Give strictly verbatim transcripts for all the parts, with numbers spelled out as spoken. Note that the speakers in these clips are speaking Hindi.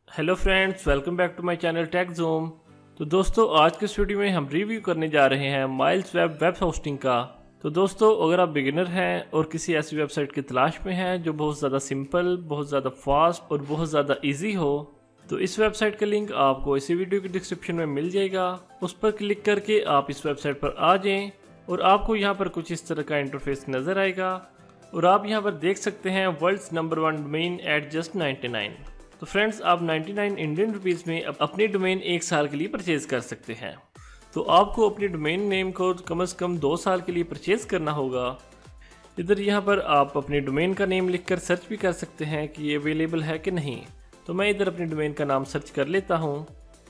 Hello friends, welcome back to my channel Techzoom. तो दोस्तों, आज के इस वीडियो में हम रिव्यू करने जा रहे हैं माइल्स वेब वेब होस्टिंग का। तो दोस्तों, अगर आप बिगिनर हैं और किसी ऐसी वेबसाइट की तलाश में हैं जो बहुत ज़्यादा सिंपल, बहुत ज़्यादा फास्ट और बहुत ज़्यादा इजी हो, तो इस वेबसाइट का लिंक आपको इसी वीडियो की डिस्क्रिप्शन में मिल जाएगा। उस पर क्लिक करके आप इस वेबसाइट पर आ जाएं और आपको यहाँ पर कुछ इस तरह का इंटरफेस नज़र आएगा और आप यहाँ पर देख सकते हैं world's number one domain at just ninety nine. तो फ्रेंड्स, आप निन्यानवे इंडियन रुपीस में अपनी डोमेन एक साल के लिए परचेज कर सकते हैं। तो आपको अपनी डोमेन नेम को कम से कम दो साल के लिए परचेज करना होगा। इधर यहाँ पर आप अपनी डोमेन का नेम लिखकर सर्च भी कर सकते हैं कि ये अवेलेबल है कि नहीं। तो मैं इधर अपनी डोमेन का नाम सर्च कर लेता हूँ।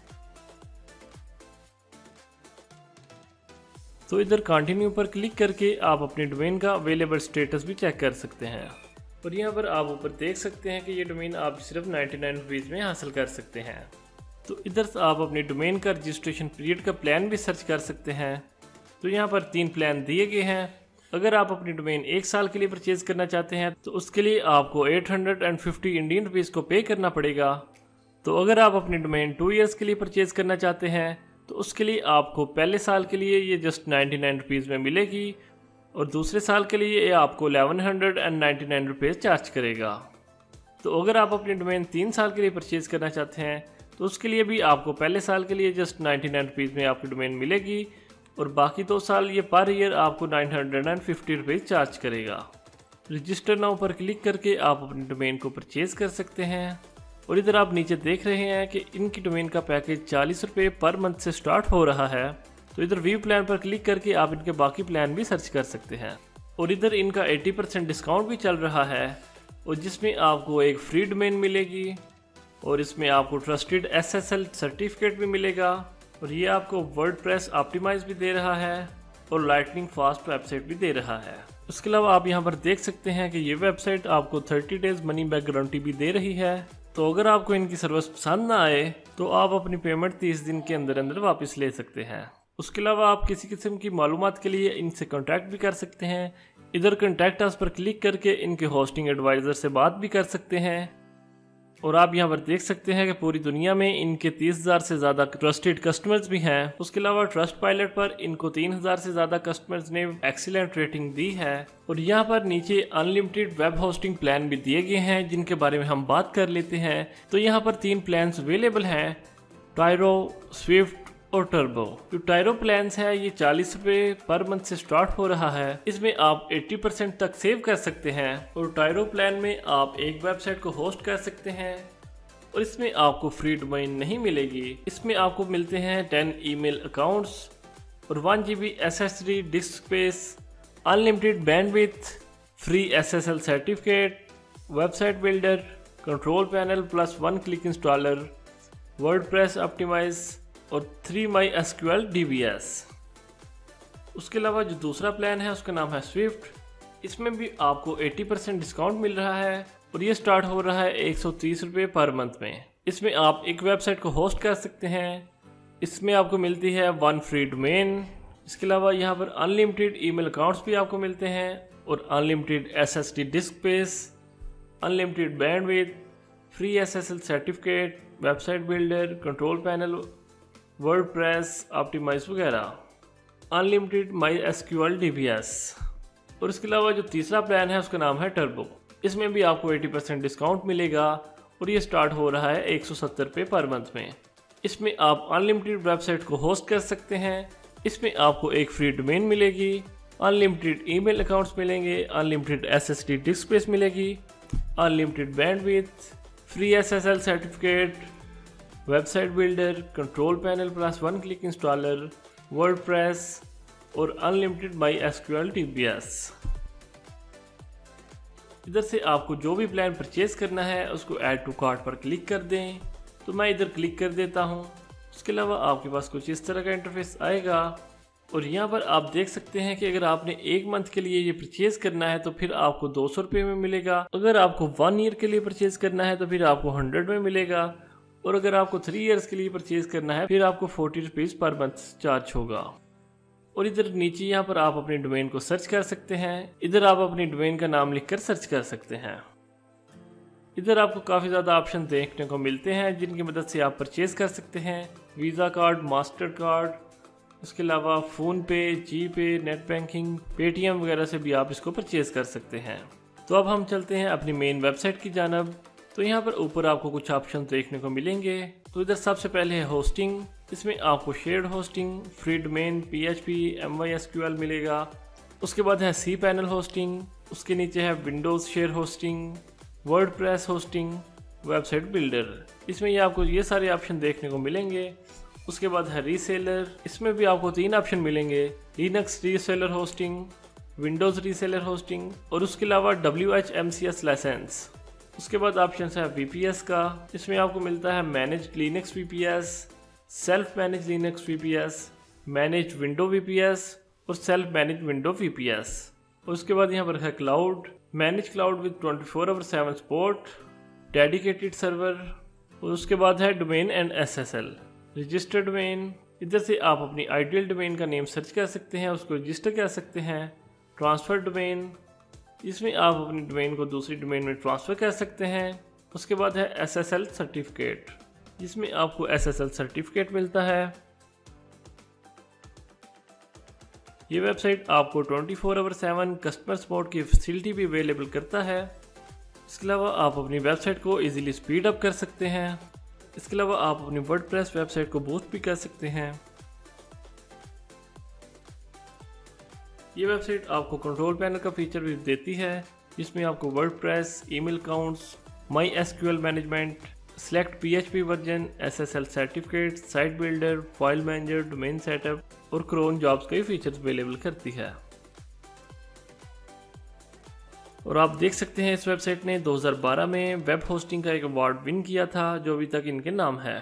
तो इधर कंटिन्यू पर क्लिक करके आप अपनी डोमेन का अवेलेबल स्टेटस भी चेक कर सकते हैं और यहाँ पर आप ऊपर देख सकते हैं कि ये डोमेन आप सिर्फ नाइन्टी नाइन रुपीज़ में हासिल कर सकते हैं। तो इधर से आप अपनी डोमेन का रजिस्ट्रेशन पीरियड का प्लान भी सर्च कर सकते हैं। तो यहाँ पर तीन प्लान दिए गए हैं। अगर आप अपनी डोमेन एक साल के लिए परचेज करना चाहते हैं तो उसके लिए आपको eight hundred and fifty Indian rupees को पे करना पड़ेगा। तो अगर आप अपनी डोमेन टू ईयर्स के लिए परचेज करना चाहते हैं तो उसके लिए आपको पहले साल के लिए ये जस्ट नाइन्टी नाइन रुपीज़ में मिलेगी और दूसरे साल के लिए ये आपको eleven hundred and ninety nine rupees charge करेगा। तो अगर आप अपनी डोमेन तीन साल के लिए परचेज करना चाहते हैं तो उसके लिए भी आपको पहले साल के लिए जस्ट नाइन्टी नाइन रुपीज़ में आपकी डोमेन मिलेगी और बाकी दो साल ये पर ईयर आपको nine hundred and fifty rupees charge करेगा। रजिस्टर नाउ पर क्लिक करके आप अपनी डोमेन को परचेज कर सकते हैं और इधर आप नीचे देख रहे हैं कि इनकी डोमेन का पैकेज चालीस रुपये पर मंथ से स्टार्ट हो रहा है। तो इधर व्यू प्लान पर क्लिक करके आप इनके बाकी प्लान भी सर्च कर सकते हैं और इधर इनका अस्सी परसेंट डिस्काउंट भी चल रहा है और जिसमें आपको एक फ्री डोमेन मिलेगी और इसमें आपको trusted S S L certificate भी मिलेगा और ये आपको वर्डप्रेस ऑप्टिमाइज भी दे रहा है और लाइटनिंग फास्ट वेबसाइट भी दे रहा है। उसके अलावा आप यहाँ पर देख सकते हैं कि ये वेबसाइट आपको thirty days money back guarantee भी दे रही है। तो अगर आपको इनकी सर्विस पसंद ना आए तो आप अपनी पेमेंट तीस दिन के अंदर अंदर वापस ले सकते हैं। उसके अलावा आप किसी किस्म की मालूमात के लिए इनसे कांटेक्ट भी कर सकते हैं। इधर कांटेक्ट अस पर क्लिक करके इनके होस्टिंग एडवाइज़र से बात भी कर सकते हैं और आप यहां पर देख सकते हैं कि पूरी दुनिया में इनके तीस हज़ार से ज़्यादा ट्रस्टेड कस्टमर्स भी हैं। उसके अलावा ट्रस्ट पायलट पर इनको तीन हज़ार से ज़्यादा कस्टमर्स ने एक्सीलेंट रेटिंग दी है और यहाँ पर नीचे अनलिमिटेड वेब होस्टिंग प्लान भी दिए गए हैं जिनके बारे में हम बात कर लेते हैं। तो यहाँ पर तीन प्लान अवेलेबल हैं, टायरो, स्विफ्ट और टर्बो। जो टायरो प्लान्स है ये चालीस रुपये पर मंथ से स्टार्ट हो रहा है। इसमें आप अस्सी परसेंट तक सेव कर सकते हैं और टायरो प्लान में आप एक वेबसाइट को होस्ट कर सकते हैं और इसमें आपको फ्री डोमेन नहीं मिलेगी। इसमें आपको मिलते हैं टेन ईमेल अकाउंट्स और one G B S S D disk space, unlimited bandwidth, free S S L certificate, website builder, control panel plus one click installer, WordPress optimise और three my S Q L D B S. उसके अलावा जो दूसरा प्लान है उसका नाम है स्विफ्ट। इसमें भी आपको अस्सी परसेंट डिस्काउंट मिल रहा है और ये स्टार्ट हो रहा है एक सौ तीस रुपये पर मंथ में। इसमें आप एक वेबसाइट को होस्ट कर सकते हैं। इसमें आपको मिलती है वन फ्री डोमेन। इसके अलावा यहाँ पर अनलिमिटेड ईमेल अकाउंट्स भी आपको मिलते हैं और unlimited S S D disk space, unlimited bandwidth, free S S L certificate, website builder, control panel, WordPress optimise वगैरह, unlimited my S Q L D B S. और इसके अलावा जो तीसरा प्लान है उसका नाम है टर्बो। इसमें भी आपको अस्सी परसेंट डिस्काउंट मिलेगा और ये स्टार्ट हो रहा है एक सौ सत्तर रुपये पर मंथ में। इसमें आप अनलिमिटेड वेबसाइट को होस्ट कर सकते हैं। इसमें आपको एक फ्री डोमेन मिलेगी, अनलिमिटेड ईमेल अकाउंट्स मिलेंगे, unlimited S S D disk space मिलेगी, unlimited bandwidth, free S S L certificate, website builder, control panel plus one click installer, WordPress और unlimited my S Q L D B S. इधर से आपको जो भी प्लान परचेज करना है उसको ऐड टू कार्ट पर क्लिक कर दें। तो मैं इधर क्लिक कर देता हूँ। उसके अलावा आपके पास कुछ इस तरह का इंटरफेस आएगा और यहाँ पर आप देख सकते हैं कि अगर आपने एक मंथ के लिए ये परचेज करना है तो फिर आपको दो सौ रुपये में मिलेगा। अगर आपको वन ईयर के लिए परचेज करना है तो फिर आपको हंड्रेड में मिलेगा और अगर आपको थ्री इयर्स के लिए परचेज करना है फिर आपको forty rupees per month charge होगा। और इधर नीचे यहाँ पर आप अपनी डोमेन को सर्च कर सकते हैं। इधर आप अपनी डोमेन का नाम लिखकर सर्च कर सकते हैं। इधर आपको काफ़ी ज़्यादा ऑप्शन देखने को मिलते हैं जिनकी मदद से आप परचेज़ कर सकते हैं। वीज़ा कार्ड, मास्टर कार्ड, उसके अलावा फ़ोन पे, जी पे, नेट बैंकिंग, पेटीएम वगैरह से भी आप इसको परचेज़ कर सकते हैं। तो अब हम चलते हैं अपनी मेन वेबसाइट की जानब। तो यहाँ पर ऊपर आपको कुछ ऑप्शन देखने को मिलेंगे। तो इधर सबसे पहले है होस्टिंग। इसमें आपको shared hosting, free domain, PHP, MYSQL मिलेगा। उसके बाद है सी पैनल होस्टिंग, उसके नीचे है Windows share hosting, WordPress hosting, website builder. इसमें ये आपको ये सारे ऑप्शन देखने को मिलेंगे। उसके बाद है रीसेलर, इसमें भी आपको तीन ऑप्शन मिलेंगे, Linux reseller hosting, Windows reseller hosting और उसके अलावा W H M C S licence. उसके बाद ऑप्शन है वीपीएस का, इसमें आपको मिलता है manage Linux VPS, self manage Linux VPS, manage window VPS और सेल्फ मैनेज विंडो वीपीएस। और उसके बाद यहाँ पर है cloud, manage cloud with twenty four hour seven support, dedicated server. और उसके बाद है domain and SSL, registered domain. इधर से आप अपनी आइडियल डोमेन का नेम सर्च कर सकते हैं, उसको रजिस्टर कर सकते हैं। ट्रांसफ़र डोमेन, इसमें आप अपनी डोमेन को दूसरी डोमेन में ट्रांसफ़र कर सकते हैं। उसके बाद है एसएसएल सर्टिफिकेट, जिसमें आपको एसएसएल सर्टिफिकेट मिलता है। ये वेबसाइट आपको twenty four hour seven customer support की फैसिलिटी भी अवेलेबल करता है। इसके अलावा आप अपनी वेबसाइट को इजीली स्पीड अप कर सकते हैं। इसके अलावा आप अपनी वर्डप्रेस वेबसाइट को बूस्ट भी कर सकते हैं। ये वेबसाइट आपको कंट्रोल पैनल का फीचर भी देती है, जिसमें आपको WordPress, email accounts, my SQL management, select PHP version, SSL certificate, site builder, file manager, domain setup और क्रोन जॉब्स कई फीचर्स अवेलेबल करती है। और आप देख सकते हैं इस वेबसाइट ने दो हज़ार बारह में वेब होस्टिंग का एक अवार्ड विन किया था, जो अभी तक इनके नाम है।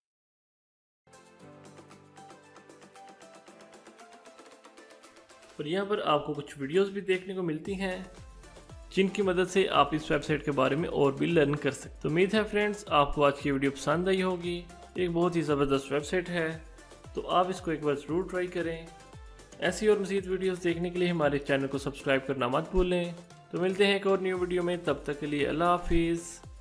और यहाँ पर आपको कुछ वीडियोस भी देखने को मिलती हैं, जिनकी मदद से आप इस वेबसाइट के बारे में और भी लर्न कर सकते। तो उम्मीद है फ्रेंड्स आपको आज की वीडियो पसंद आई होगी। एक बहुत ही ज़बरदस्त वेबसाइट है, तो आप इसको एक बार ज़रूर ट्राई करें। ऐसी और मज़ीद वीडियोस देखने के लिए हमारे चैनल को सब्सक्राइब करना मत भूलें। तो मिलते हैं एक और न्यू वीडियो में, तब तक के लिए अल्लाह हाफिज़।